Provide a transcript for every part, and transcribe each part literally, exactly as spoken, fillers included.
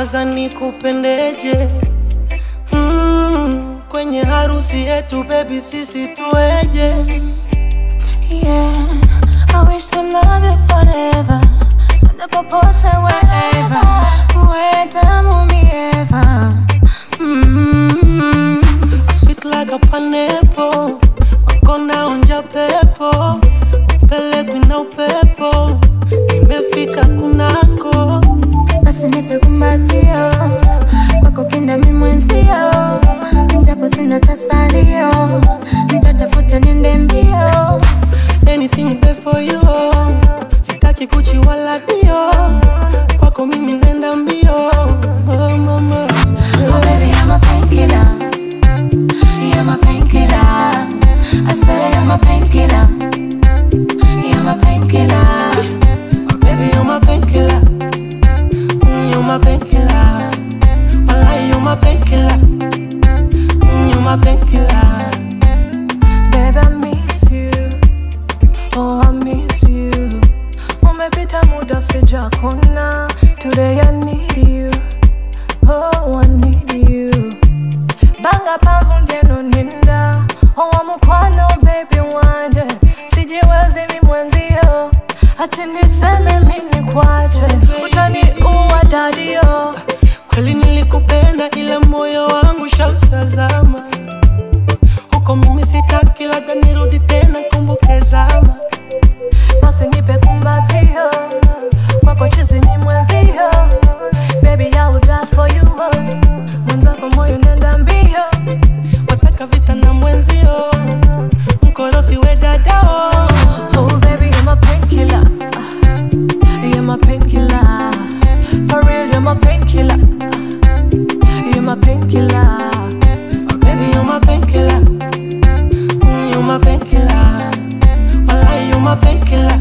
nawaza nikupendeje. mm, Kwenye harusi yetu baby sisi tueje. Yeah, I wish to love you forever. Twende popote wherever, uwe tamu mi ever. mm. Sweet like a pineapple, wako naonja pepo, upelekwi na upepo, nimefika kunako. Basi nipe kumbatio, kwako kinda mi mwenzio, japo sina tasalio, nitatafuta niende mbio. Anything there for you, sitaki kuchi wala dio, kwako mimi nenda mbio. Oh mama, oh baby I'm a painkiller, you're my painkiller. I swear you're my painkiller, you're my painkiller. oh baby you're my painkiller, mm, you're my painkiller. Wallah you're my painkiller, mm, you're my painkiller. Baby I miss you, oh I miss you. Umepita muda sijakona, today I need you, oh I need you. Banga pavu ngeno ninda, oh mukwano baby wanje, sijiwezi mi mwenzio, ati niseme mini kwache, utani uwa dadio. Kweli nilikupenda ila moyo wangu shautazama huko, mimi sitaki labda nirudi tena kumbuke zama. Basi nipe kumbatio, kwako chizi ni mwenzio, baby I will die for you, oh. Mwenzako moyo nenda mbio, wataka vita na mwenzio, mkorofi we dadao. oh baby you're my painkiller, you're my painkiller, for real you're my painkiller, you're my painkiller. Oh baby you're my painkiller, mm, you're my painkiller. Wallah you're my painkiller,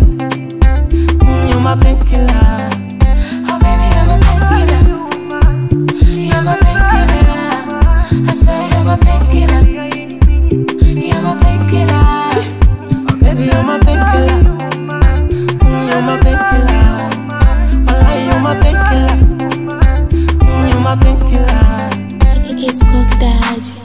mm, you're my painkiller. Oh baby I'm a painkiller, you're my painkiller. I swear you're my painkiller, you're my painkiller. Oh baby you're my painkiller, mm, you're my painkiller. Wallah you're my painkiller, mm, you're my painkiller. It's Cook Daddy.